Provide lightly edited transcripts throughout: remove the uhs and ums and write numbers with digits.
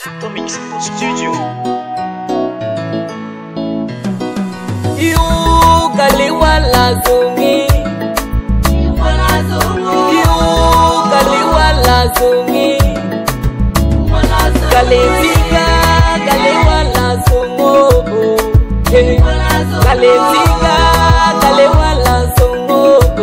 Atomix Studio. You kaliwala zongi, you kaliwala zongi, kaletika kaliwala zongo, kaletika kaliwala zongo.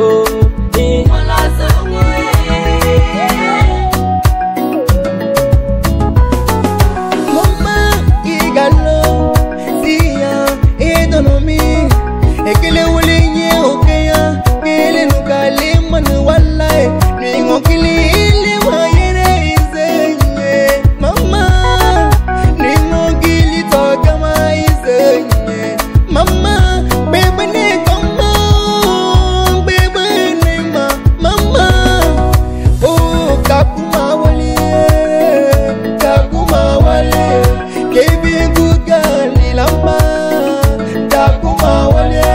Ekele ulinye okeya, kele nukale manu walai, ningo kili ili wayene izenye, mama, ningo kili toka ma izenye, mama, bebe ne kama, bebe ne mama, oh kakuma wale, kebi kugali lama, kakuma wale.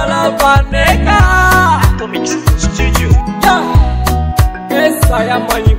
Atomix Studio. Yes, I am